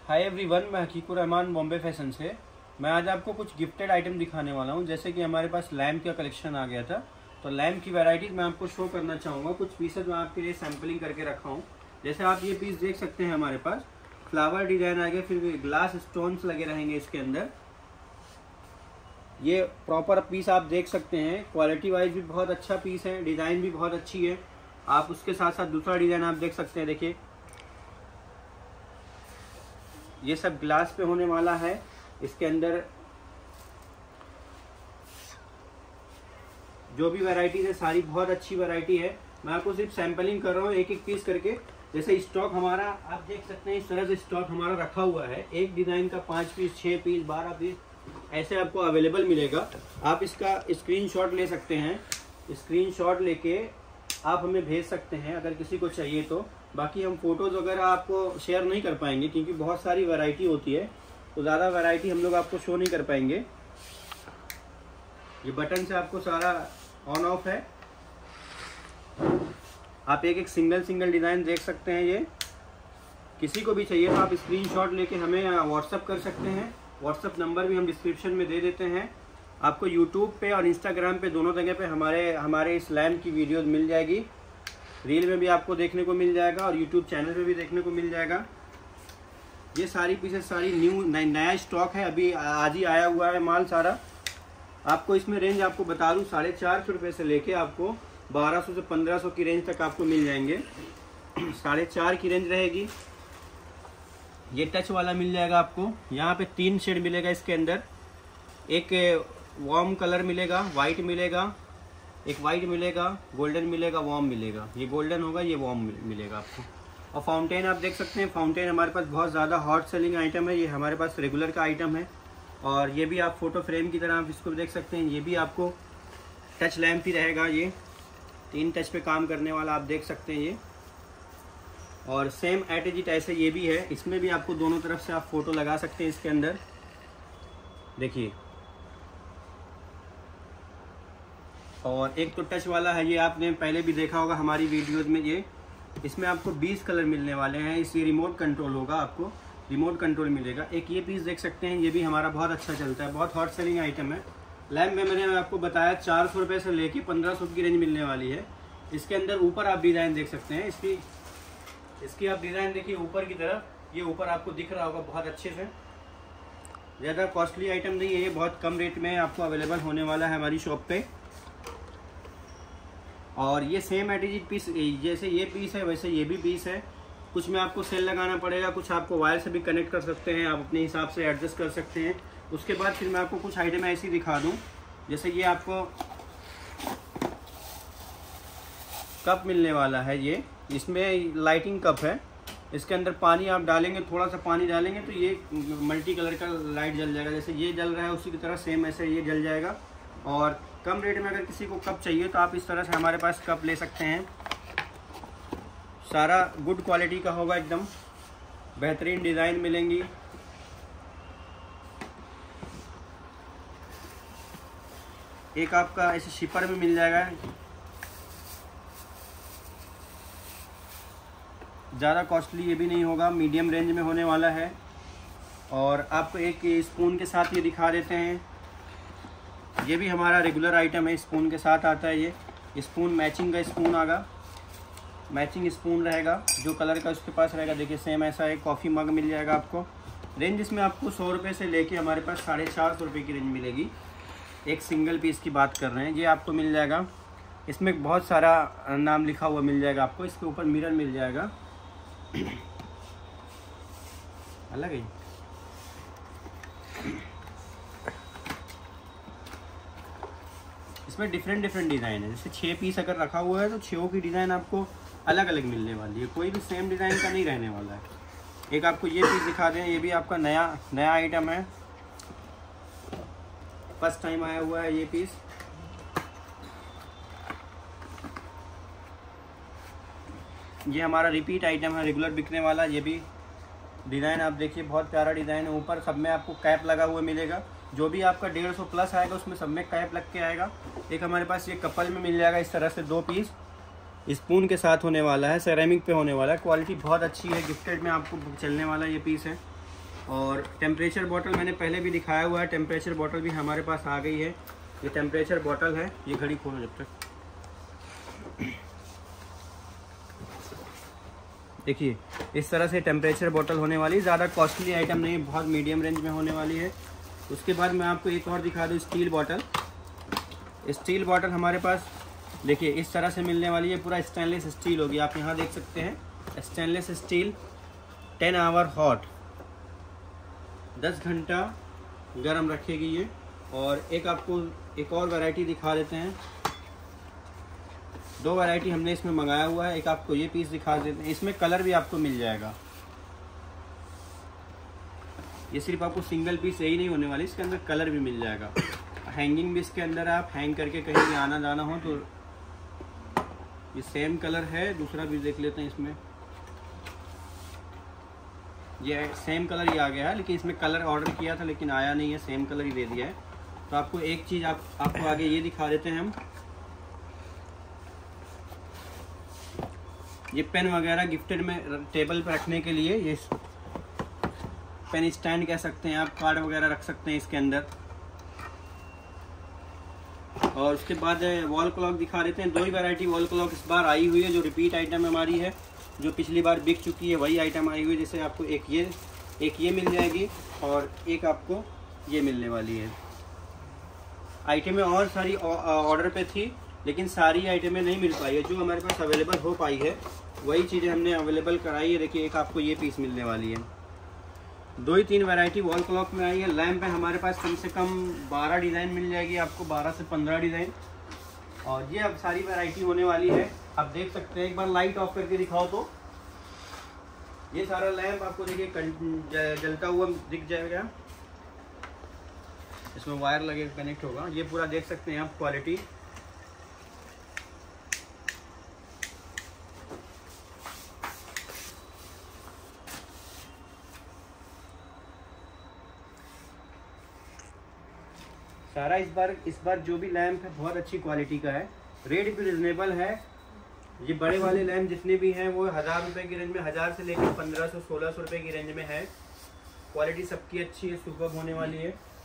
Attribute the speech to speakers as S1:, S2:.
S1: Hi everyone, मैं हकीकुर Rahman Bombay fashion से। मैं आज आपको कुछ गिफ्टेड आइटम दिखाने वाला हूं। जैसे कि हमारे पास लैम्प का कलेक्शन आ गया था, तो लैम्प की वैरायटीज मैं आपको शो करना चाहूँगा। कुछ पीसेज मैं आपके लिए सैम्पलिंग करके रखा हूँ। जैसे आप ये पीस देख सकते हैं, हमारे पास फ्लावर डिजाइन आ गया, फिर ग्लास स्टोन्स लगे रहेंगे इसके अंदर। ये प्रॉपर पीस आप देख सकते हैं, क्वालिटी वाइज भी बहुत अच्छा पीस है, डिज़ाइन भी बहुत अच्छी है। आप उसके साथ साथ दूसरा डिज़ाइन आप देख सकते हैं, देखिए ये सब ग्लास पे होने वाला है। इसके अंदर जो भी वैरायटीज है सारी बहुत अच्छी वैरायटी है। मैं आपको सिर्फ सैम्पलिंग कर रहा हूँ एक एक पीस करके। जैसे स्टॉक हमारा आप देख सकते हैं, इस तरह से स्टॉक हमारा रखा हुआ है। एक डिज़ाइन का 5 पीस, 6 पीस, 12 पीस ऐसे आपको अवेलेबल मिलेगा। आप इसका स्क्रीनशॉट ले सकते हैं। स्क्रीनशॉट लेके आप हमें भेज सकते हैं अगर किसी को चाहिए तो। बाकी हम फोटोज़ वगैरह आपको शेयर नहीं कर पाएंगे क्योंकि बहुत सारी वैरायटी होती है, तो ज़्यादा वैरायटी हम लोग आपको शो नहीं कर पाएंगे। ये बटन से आपको सारा ऑन ऑफ है। आप एक एक सिंगल डिज़ाइन देख सकते हैं। ये किसी को भी चाहिए तो आप स्क्रीनशॉट लेके हमें व्हाट्सअप कर सकते हैं। व्हाट्सअप नंबर भी हम डिस्क्रिप्शन में दे देते हैं। आपको यूट्यूब पे और इंस्टाग्राम पे दोनों जगह पे हमारे इस लैम्प की वीडियोस मिल जाएगी। रील में भी आपको देखने को मिल जाएगा और यूट्यूब चैनल पे भी देखने को मिल जाएगा। ये सारी पीसेस सारी नया स्टॉक है, अभी आज ही आया हुआ है माल सारा। आपको इसमें रेंज आपको बता दूँ, 450 रुपये से लेके आपको 1200 से 1500 की रेंज तक आपको मिल जाएंगे। 4.5 की रेंज रहेगी। ये टच वाला मिल जाएगा आपको। यहाँ पे 3 शेड मिलेगा इसके अंदर। एक वार्म कलर मिलेगा, वाइट मिलेगा, एक वाइट मिलेगा, गोल्डन मिलेगा, वार्म मिलेगा। ये गोल्डन होगा, ये वार्म मिलेगा आपको। और फाउंटेन आप देख सकते हैं। फाउंटेन हमारे पास बहुत ज़्यादा हॉट सेलिंग आइटम है। ये हमारे पास रेगुलर का आइटम है। और ये भी आप फोटो फ्रेम की तरह आप इसको देख सकते हैं। ये भी आपको टच लैम्प ही रहेगा। ये 3 टच पे काम करने वाला आप देख सकते हैं ये। और सेम एट इट ऐसे ये भी है। इसमें भी आपको दोनों तरफ से आप फोटो लगा सकते हैं इसके अंदर। देखिए, और एक तो टच वाला है, ये आपने पहले भी देखा होगा हमारी वीडियोस में। ये इसमें आपको 20 कलर मिलने वाले हैं। इस ये रिमोट कंट्रोल होगा, आपको रिमोट कंट्रोल मिलेगा। एक ये पीस देख सकते हैं, ये भी हमारा बहुत अच्छा चलता है, बहुत हॉट सेलिंग आइटम है। लैम्प में मैंने आपको बताया 400 रुपये से लेके 1500 की रेंज मिलने वाली है। इसके अंदर ऊपर आप डिज़ाइन देख सकते हैं। इसकी आप डिज़ाइन देखिए ऊपर की तरफ। ये ऊपर आपको दिख रहा होगा बहुत अच्छे से। ज़्यादा कॉस्टली आइटम नहीं है, ये बहुत कम रेट में आपको अवेलेबल होने वाला है हमारी शॉप पे। और ये सेम एटीजीट पीस, जैसे ये पीस है वैसे ये भी पीस है। कुछ में आपको सेल लगाना पड़ेगा, कुछ आपको वायर से भी कनेक्ट कर सकते हैं, आप अपने हिसाब से एडजस्ट कर सकते हैं। उसके बाद फिर मैं आपको कुछ आइटम ऐसी दिखा दूं। जैसे ये आपको कप मिलने वाला है। ये इसमें लाइटिंग कप है। इसके अंदर पानी आप डालेंगे, थोड़ा सा पानी डालेंगे तो ये मल्टी कलर का लाइट जल जाएगा। जैसे ये जल रहा है उसी की तरह सेम ऐसे ये जल जाएगा। और कम रेट में अगर किसी को कप चाहिए तो आप इस तरह से हमारे पास कप ले सकते हैं। सारा गुड क्वालिटी का होगा, एकदम बेहतरीन डिज़ाइन मिलेंगी। एक आपका ऐसे शिपर में मिल जाएगा। ज़्यादा कॉस्टली ये भी नहीं होगा, मीडियम रेंज में होने वाला है। और आपको एक स्पून के साथ ये दिखा देते हैं। ये भी हमारा रेगुलर आइटम है, स्पून के साथ आता है। ये स्पून मैचिंग का स्पून आगा, मैचिंग स्पून रहेगा। जो कलर का उसके पास रहेगा देखिए सेम ऐसा एक कॉफ़ी मग मिल जाएगा आपको। रेंज इसमें आपको 100 रुपये से लेके हमारे पास 450 रुपये की रेंज मिलेगी। एक सिंगल पीस की बात कर रहे हैं, ये आपको मिल जाएगा। इसमें बहुत सारा नाम लिखा हुआ मिल जाएगा आपको। इसके ऊपर मिरर मिल जाएगा अलग है। इसमें डिफरेंट डिज़ाइन है। जैसे 6 पीस अगर रखा हुआ है तो 6 की डिज़ाइन आपको अलग अलग मिलने वाली है, कोई भी सेम डिज़ाइन का नहीं रहने वाला है। एक आपको ये पीस दिखा दें, ये भी आपका नया आइटम है, फर्स्ट टाइम आया हुआ है ये पीस। ये हमारा रिपीट आइटम है, रेगुलर बिकने वाला। ये भी डिज़ाइन आप देखिए बहुत प्यारा डिज़ाइन है। ऊपर सब में आपको कैप लगा हुआ मिलेगा। जो भी आपका 150 प्लस आएगा उसमें सब में कैप लग के आएगा। एक हमारे पास ये कपल में मिल जाएगा इस तरह से 2 पीस। स्पून के साथ होने वाला है, सेरेमिक पे होने वाला है। क्वालिटी बहुत अच्छी है, गिफ्टेड में आपको चलने वाला ये पीस है। और टेम्परेचर बॉटल मैंने पहले भी दिखाया हुआ है, टेम्परेचर बॉटल भी हमारे पास आ गई है। ये टेम्परेचर बॉटल है, ये घड़ी खोलो जब तक। देखिए इस तरह से टेम्परेचर बॉटल होने वाली, ज़्यादा कॉस्टली आइटम नहीं, बहुत मीडियम रेंज में होने वाली है। उसके बाद मैं आपको एक और दिखा दूँ, स्टील बॉटल। स्टील बॉटल हमारे पास देखिए इस तरह से मिलने वाली है, पूरा स्टेनलेस स्टील होगी। आप यहाँ देख सकते हैं स्टेनलेस स्टील, 10 आवर हॉट, 10 घंटा गर्म रखेगी ये। और एक आपको एक और वैरायटी दिखा देते हैं, 2 वैरायटी हमने इसमें मंगाया हुआ है। एक आपको ये पीस दिखा देते हैं, इसमें कलर भी आपको मिल जाएगा। ये सिर्फ आपको सिंगल पीस यही नहीं होने वाली, इसके अंदर कलर भी मिल जाएगा। हैंगिंग भी इसके अंदर आप हैंग करके कहीं भी आना जाना हो तो ये सेम कलर है। दूसरा भी देख लेते हैं, इसमें ये सेम कलर ही आ गया है, लेकिन इसमें कलर ऑर्डर किया था लेकिन आया नहीं है, सेम कलर ही दे दिया है। तो आपको एक चीज़ आपको आगे ये दिखा देते हैं हम, ये पेन वगैरह गिफ्टेड में टेबल पर रखने के लिए, ये पेन स्टैंड कह सकते हैं आप, कार्ड वगैरह रख सकते हैं इसके अंदर। और उसके बाद वॉल क्लॉक दिखा देते हैं। 2 ही वैरायटी वॉल क्लॉक इस बार आई हुई है, जो रिपीट आइटम हमारी है, जो पिछली बार बिक चुकी है वही आइटम आई हुई है। जैसे आपको एक ये मिल जाएगी और एक आपको ये मिलने वाली है। आइटमें और सारी ऑर्डर पे थी, लेकिन सारी आइटमें नहीं मिल पाई है। जो हमारे पास अवेलेबल हो पाई है वही चीज़ें हमने अवेलेबल कराई है। देखिए एक आपको ये पीस मिलने वाली है। 2 ही 3 वैरायटी वॉल क्लॉक में आई है। लैंप है हमारे पास कम से कम 12 डिज़ाइन मिल जाएगी आपको, 12 से 15 डिज़ाइन। और ये अब सारी वैरायटी होने वाली है। आप देख सकते हैं, एक बार लाइट ऑफ करके दिखाओ तो ये सारा लैंप आपको देखिए जलता हुआ दिख जाएगा। इसमें वायर लगे कनेक्ट होगा। ये पूरा देख सकते हैं आप क्वालिटी। सारा इस बार जो भी लैंप है बहुत अच्छी क्वालिटी का है, रेट भी रिजनेबल है। ये बड़े वाले लैंप जितने भी हैं वो 1000 रुपये की रेंज में, 1000 से लेकर 1500-1600 रुपये की रेंज में है। क्वालिटी सबकी अच्छी है, सुपर्ब होने वाली है।